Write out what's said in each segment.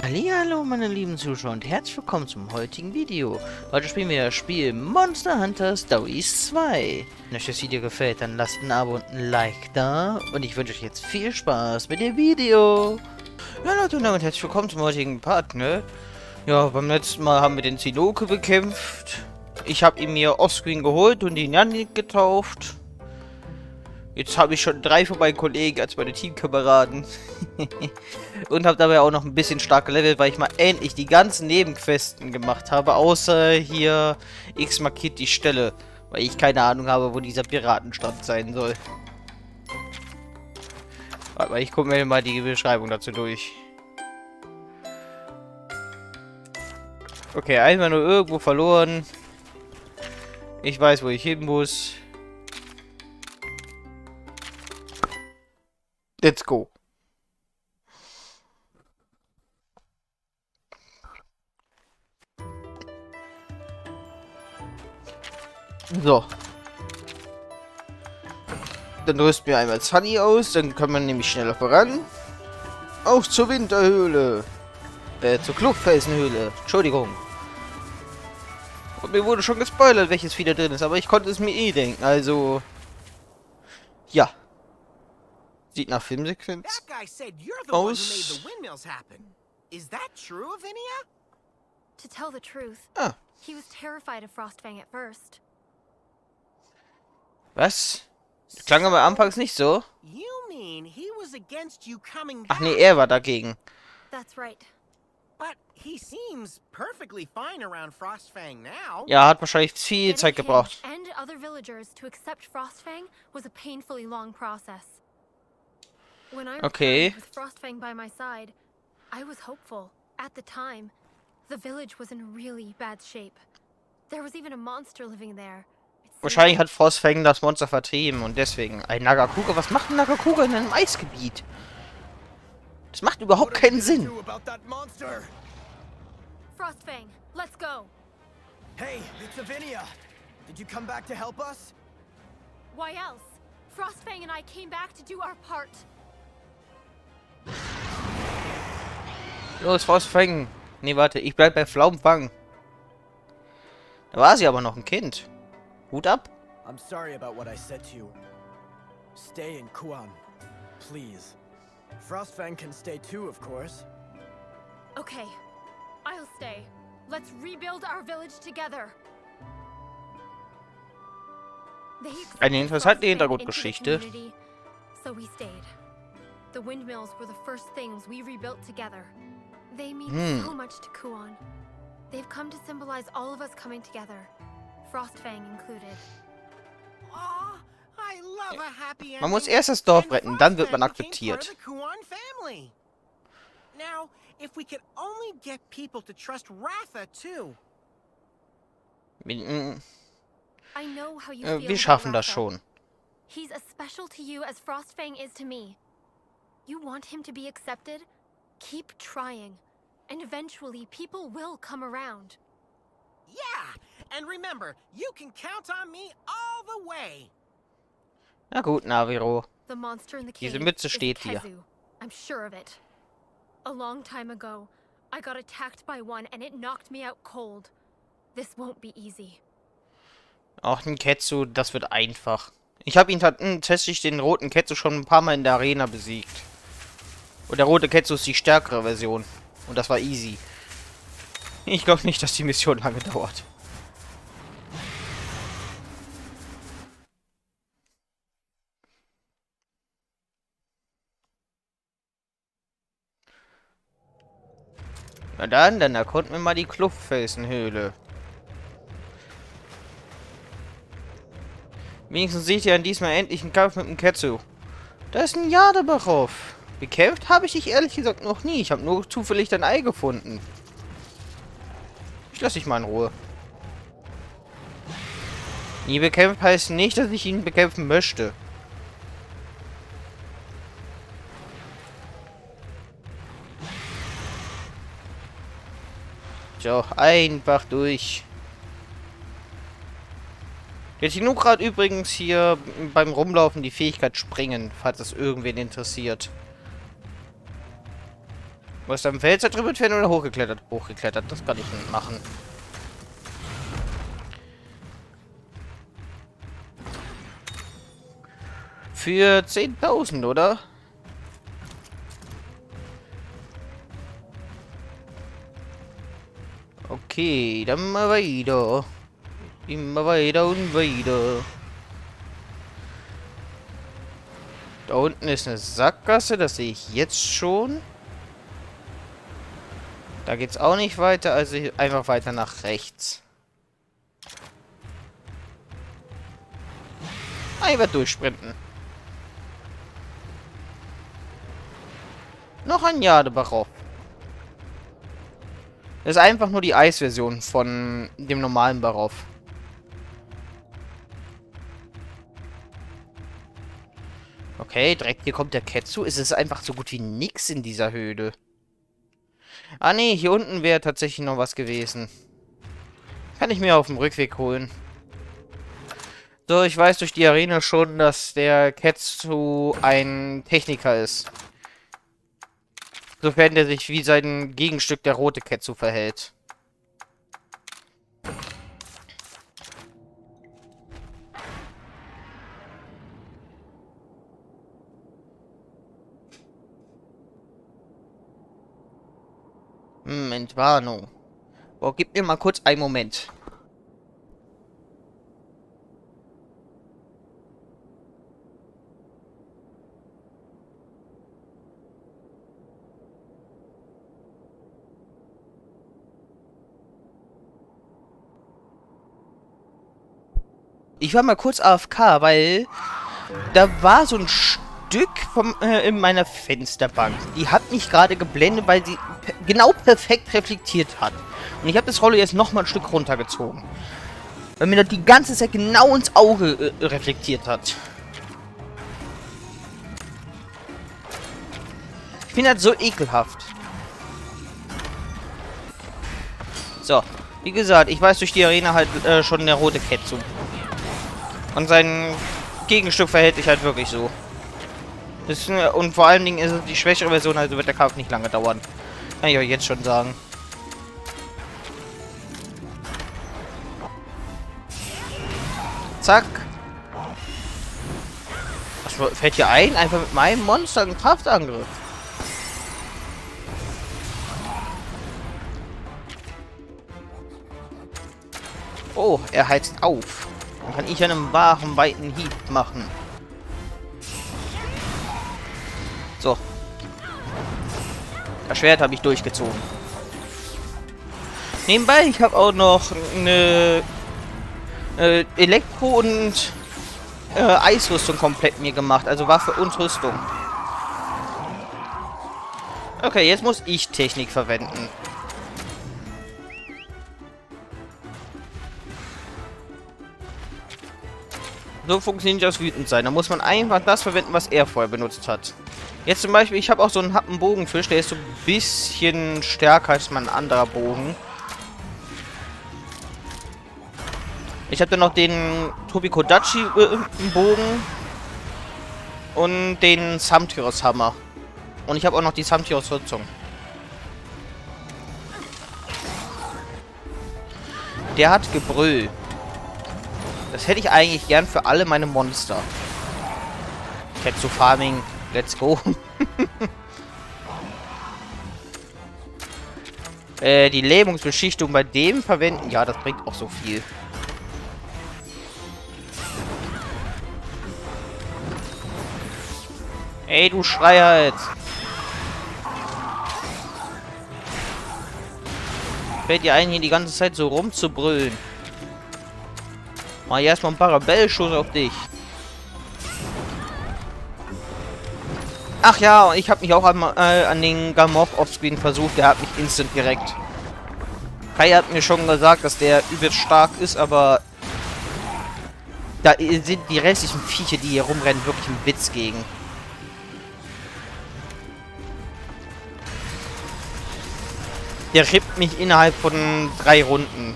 Hallihallo meine lieben Zuschauer und herzlich willkommen zum heutigen Video. Heute spielen wir das Spiel Monster Hunter Stories 2. Wenn euch das Video gefällt, dann lasst ein Abo und ein Like da. Und ich wünsche euch jetzt viel Spaß mit dem Video. Ja Leute, und damit herzlich willkommen zum heutigen Part, ne? Ja, beim letzten Mal haben wir den Sinoke bekämpft. Ich habe ihn mir offscreen geholt und ihn Yannick getauft. Jetzt habe ich schon 3 von meinen Kollegen als meine Teamkameraden. Und habe dabei auch noch ein bisschen stark gelevelt, weil ich mal endlich die ganzen Nebenquesten gemacht habe. Außer hier X markiert die Stelle. Weil ich keine Ahnung habe, wo dieser Piratenstand sein soll. Warte mal, ich gucke mir mal die Beschreibung dazu durch. Okay, einmal nur irgendwo verloren. Ich weiß, wo ich hin muss. Let's go. So. Dann rüsten wir einmal Sunny aus, dann kann man nämlich schneller voran. Auf zur Winterhöhle. Zur Kluftfelsenhöhle. Entschuldigung. Und mir wurde schon gespoilert, welches wieder drin ist, aber ich konnte es mir eh denken, also... Ja. Sieht nach Filmsequenz aus. To tell the truth, Ah. he was terrified of Frostfang at first. Was? Das klang aber anfangs nicht so. You mean he was against you coming Ach back? nee, er war dagegen. That's right. But he seems perfectly fine around Frostfang now. Ja, hat wahrscheinlich viel Zeit Getting gebraucht. him and other villagers to accept Frostfang was a painfully long process. When I Okay. returned with Frostfang by my side, I was hopeful. At the time, the village was in really bad shape. There was even a monster living there. It seemed Wahrscheinlich hat Frostfang das Monster vertrieben und deswegen. Ein Nagakuga? Was macht ein Nagakuga in einem Eisgebiet? Das macht überhaupt keinen Sinn. Frostfang, let's go. Hey, it's Avinia. Did you come back to help us? Why else? Frostfang and I came back to do our part. Los, Frostfang. Nee, warte, ich bleib bei Pflaumenfang. Da war sie aber noch ein Kind. Hut ab. I'm sorry about what I said to you. Stay in Kuan, please. Frostfang can stay too, of course. Okay, I'll stay. Let's rebuild our village together. They accepted Eine interessante Frostfang Hintergrundgeschichte. into the community, so we stayed. The windmills were the first things we rebuilt together. They mean so much to Kuan. They've come to symbolize all of us coming together, Frostfang included. Aw, I love a happy ending. Man muss erst das Dorf And retten, dann wird man Frostfang became part akzeptiert. of the Kuan family. Now, if we could only get people to trust Ratha too. I know how you feel Wir about schaffen das Ratha. schon. He's as special to you as Frostfang is to me. You want him to be accepted? Keep trying. And eventually, people will come around. Yeah, and remember, you can count on me all the way. Na gut, Naviro. The monster in the cave Diese Mütze is steht hier. Kezu. I'm sure of it. A long time ago, I got attacked by one and it knocked me out cold. This won't be easy. Auch den Ketsu, das wird einfach. Ich habe ihn tatsächlich den roten Ketsu schon ein paar Mal in der Arena besiegt. Und der rote Ketsu ist die stärkere Version. Und das war easy. Ich glaube nicht, dass die Mission lange dauert. Na dann erkunden wir mal die Kluftfelsenhöhle. Wenigstens seht ihr an diesmal endlich einen Kampf mit dem Ketsu. Da ist ein Jadebachov. Bekämpft habe ich dich ehrlich gesagt noch nie. Ich habe nur zufällig dein Ei gefunden. Ich lasse dich mal in Ruhe. Nie bekämpft heißt nicht, dass ich ihn bekämpfen möchte. So, einfach durch. Jetzt genug gerade übrigens hier beim Rumlaufen die Fähigkeit Springen, falls das irgendwen interessiert. Was am Fels drüber entfernen oder hochgeklettert? Hochgeklettert, das kann ich nicht machen. Für 10.000, oder? Okay, dann mal weiter. Immer weiter und weiter. Da unten ist eine Sackgasse, das sehe ich jetzt schon. Da geht's auch nicht weiter, also einfach weiter nach rechts. Einfach durchsprinten. Noch ein Jadebaroff. Das ist einfach nur die Eisversion von dem normalen Baroff. Okay, direkt hier kommt der Ketsu. Es ist einfach so gut wie nix in dieser Höhle. Ah nee, hier unten wäre tatsächlich noch was gewesen. Kann ich mir auf dem Rückweg holen. So, ich weiß durch die Arena schon, dass der Ketsu ein Techniker ist. Sofern der sich wie sein Gegenstück, der rote Ketsu, verhält. Entwarnung. Boah, gib mir mal kurz einen Moment. Ich war mal kurz AFK, weil da war so ein Stück in meiner Fensterbank. Die hat mich gerade geblendet, weil sie genau perfekt reflektiert hat. Und ich habe das Rollo jetzt nochmal ein Stück runtergezogen. Weil mir das die ganze Zeit genau ins Auge reflektiert hat. Ich finde das so ekelhaft. So, wie gesagt, ich weiß durch die Arena halt schon der rote Ketsu. Und sein Gegenstück verhält sich halt wirklich so. Und vor allen Dingen ist es die schwächere Version, also wird der Kampf nicht lange dauern. Kann ich euch jetzt schon sagen. Zack. Was fällt hier ein? Einfach mit meinem Monster einen Kraftangriff. Oh, er heizt auf. Dann kann ich einen wahren, weiten Hieb machen. So. Das Schwert habe ich durchgezogen. Nebenbei, ich habe auch noch eine Elektro- und Eisrüstung komplett mir gemacht. Also Waffe und Rüstung. Okay, jetzt muss ich Technik verwenden. So funktioniert das Wütendsein. Da muss man einfach das verwenden, was er vorher benutzt hat. Jetzt zum Beispiel, ich habe auch so einen Happenbogenfisch, der ist so ein bisschen stärker als mein anderer Bogen. Ich habe dann noch den Tobikodachi Bogen und den Samtyros Hammer. Und ich habe auch noch die Samtyros Rüstung. Der hat Gebrüll. Das hätte ich eigentlich gern für alle meine Monster. Ketsu Farming, let's go. Die Lähmungsbeschichtung bei dem verwenden. Ja, das bringt auch so viel. Ey, du Schreier jetzt. Fällt dir ein, hier die ganze Zeit so rumzubrüllen. Mach erstmal ein Parabellschuss auf dich. Ach ja, ich habe mich auch an den Gamorph offscreen versucht. Der hat mich instant direkt. Kai hat mir schon gesagt, dass der übelst stark ist, aber da sind die restlichen Viecher, die hier rumrennen, wirklich ein Witz gegen. Der rippt mich innerhalb von 3 Runden.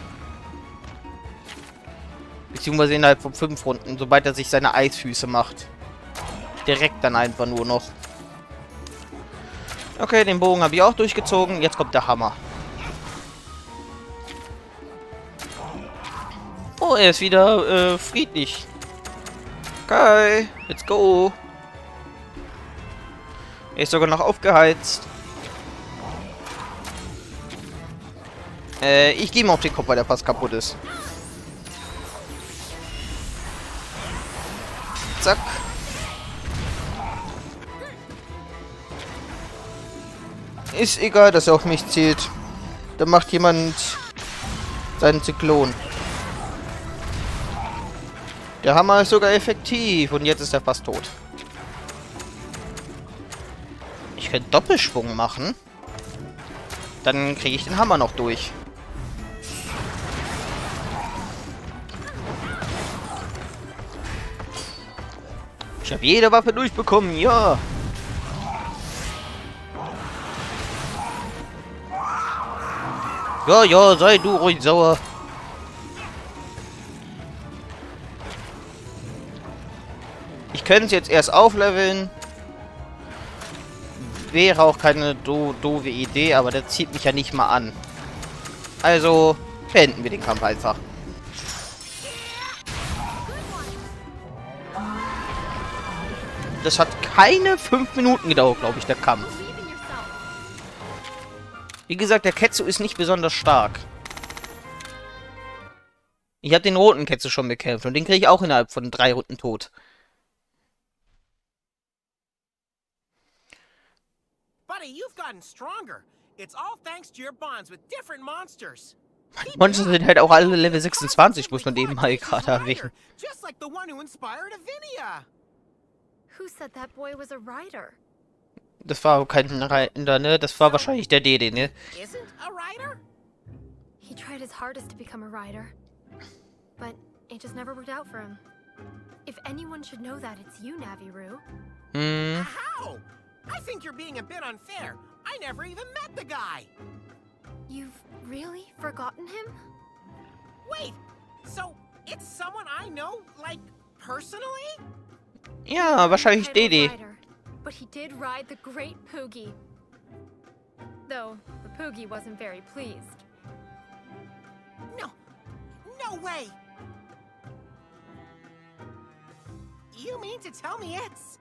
Beziehungsweise innerhalb von 5 Runden, sobald er sich seine Eisfüße macht. Direkt dann einfach nur noch. Okay, den Bogen habe ich auch durchgezogen. Jetzt kommt der Hammer. Oh, er ist wieder friedlich. Okay, let's go. Er ist sogar noch aufgeheizt. Ich gehe mal auf den Kopf, weil der fast kaputt ist. Zack. Ist egal, dass er auf mich zielt. Da macht jemand seinen Zyklon. Der Hammer ist sogar effektiv und jetzt ist er fast tot. Ich könnte Doppelschwung machen. Dann kriege ich den Hammer noch durch. Ich habe jede Waffe durchbekommen, ja. Ja, ja, sei du ruhig sauer. Ich könnte es jetzt erst aufleveln. Wäre auch keine doofe Idee, aber der zieht mich ja nicht mal an. Also beenden wir den Kampf einfach. Das hat keine 5 Minuten gedauert, glaube ich, der Kampf. Wie gesagt, der Ketsu ist nicht besonders stark. Ich habe den roten Ketsu schon bekämpft und den kriege ich auch innerhalb von 3 Runden tot. Buddy, you've gotten stronger. It's all thanks to your bonds with different monsters. Monster sind halt auch alle Level 26, muss man eben mal gerade erwähnen. Just like the one who inspired Avinia. Who said that boy was a rider? Das war kein Reiter, ne? Das war wahrscheinlich der Dede, ne? Isn't a rider? He tried his hardest to become a rider, but it just never worked out for him. If anyone should know that, it's you, Naviru. How? I think you're being a bit unfair. I never even met the guy. You've really forgotten him? Wait, so it's someone I know, like, personally? Ja, wahrscheinlich Dede. But he did ride the Great Poogie. Though, the Poogie wasn't very pleased. No way! You mean to tell me it's...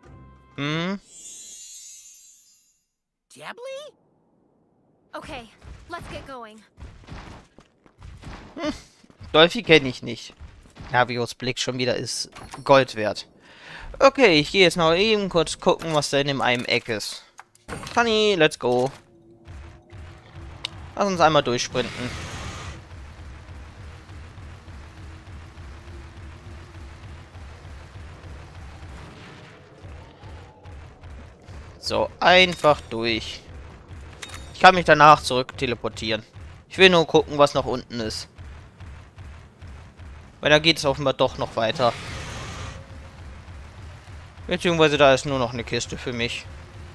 Diably? Okay, let's get going. Dolphy kenne ich nicht. Navios Blick schon wieder ist Gold wert. Okay, ich gehe jetzt noch eben kurz gucken, was da in dem einen Eck ist. Funny, let's go. Lass uns einmal durchsprinten. So, einfach durch. Ich kann mich danach zurück teleportieren. Ich will nur gucken, was noch unten ist. Weil da geht es offenbar doch noch weiter. Beziehungsweise da ist nur noch eine Kiste für mich.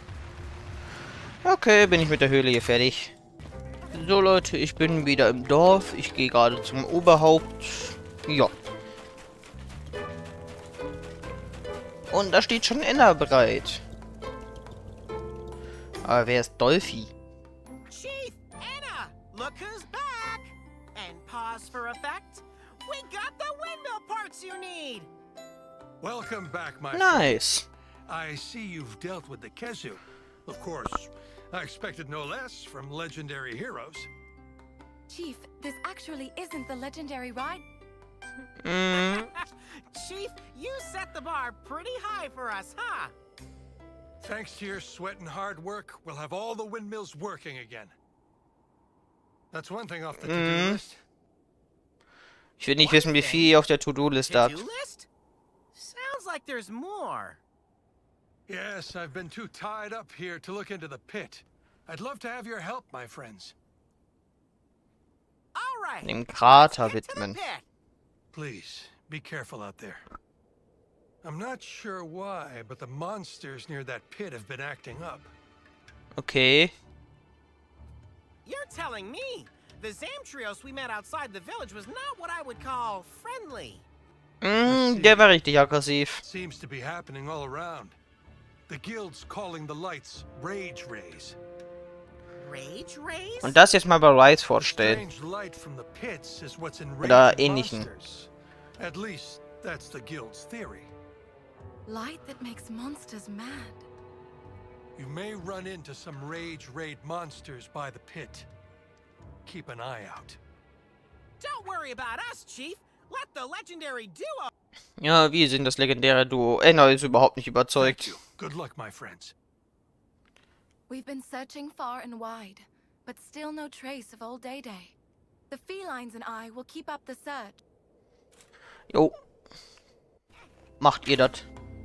Okay, bin ich mit der Höhle hier fertig. So Leute, ich bin wieder im Dorf. Ich gehe gerade zum Oberhaupt. Ja. Und da steht schon Enna bereit. Aber wer ist Dolphy? Chief, Enna! Look who's back! And pause for effect. We got the windmill parts you need! Welcome back, my Nice. friend. I see you've dealt with the Kezu. Of course, I expected no less from legendary heroes. Chief, this actually isn't the legendary ride. Chief, you set the bar pretty high for us, huh? Thanks to your sweat and hard work, we'll have all the windmills working again. That's one thing off the to-do list. Ich will nicht wissen, wie viel ihr auf der To-Do-Liste habt. To-do list? Sounds like there's more. Yes, I've been too tied up here to look into the pit. I'd love to have your help, my friends. All right. Dem Krater Get to the widmen. pit. Please, be careful out there. I'm not sure why, but the monsters near that pit have been acting up. Okay. You're telling me the Zamtrios we met outside the village was not what I would call friendly. Der war richtig aggressiv. Seems to be happening all around. The guild's calling the lights Rage Rays. Rage Rays? Und das jetzt mal bei Rise vorstellen. Strange light from the pits is what's Oder enraging ähnlichen. monsters. At least that's the guild's theory. Light that makes monsters mad. You may run into some rage raid monsters by the pit. Keep an eye out. Don't worry about us, Chief. Let the legendary duo. Ja, wir sind das legendäre Duo. Enna ist überhaupt nicht Thank überzeugt. you. Good luck, my friends. We've been searching far and wide, but still no trace of old Day-Day. The felines and I will keep up the search. Jo. Macht ihr das.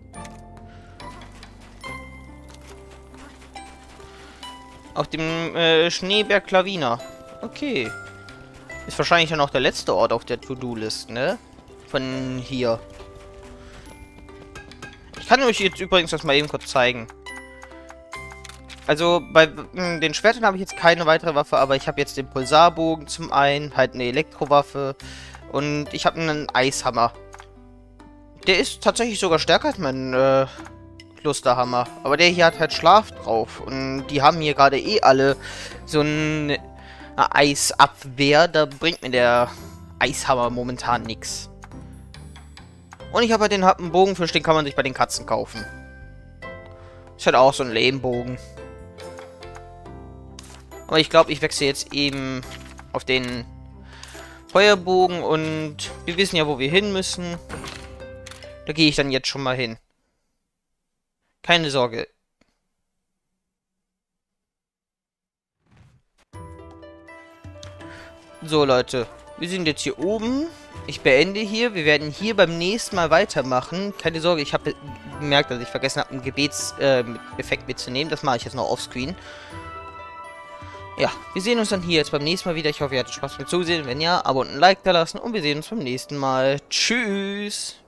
Auf dem Schneeberg Klavina. Okay. Ist wahrscheinlich dann auch der letzte Ort auf der To-Do-List, ne? Von hier. Ich kann euch jetzt übrigens das mal eben kurz zeigen. Also, bei den Schwertern habe ich jetzt keine weitere Waffe, aber ich habe jetzt den Pulsarbogen zum einen, halt eine Elektrowaffe und ich habe einen Eishammer. Der ist tatsächlich sogar stärker als mein Klusterhammer. Aber der hier hat halt Schlaf drauf. Und die haben hier gerade eh alle so eine Eisabwehr. Da bringt mir der Eishammer momentan nichts. Und ich habe halt den Bogenfisch, den kann man sich bei den Katzen kaufen. Ist halt auch so ein Lehmbogen. Aber ich glaube, ich wechsle jetzt eben auf den Feuerbogen. Und wir wissen ja, wo wir hin müssen. Da gehe ich dann jetzt schon mal hin. Keine Sorge. So, Leute. Wir sind jetzt hier oben. Ich beende hier. Wir werden hier beim nächsten Mal weitermachen. Keine Sorge, ich habe gemerkt, dass ich vergessen habe, einen Gebetseffekt mitzunehmen. Das mache ich jetzt noch offscreen. Ja, wir sehen uns dann hier jetzt beim nächsten Mal wieder. Ich hoffe, ihr hattet Spaß beim Zusehen. Wenn ja, Abo und ein Like da lassen. Und wir sehen uns beim nächsten Mal. Tschüss.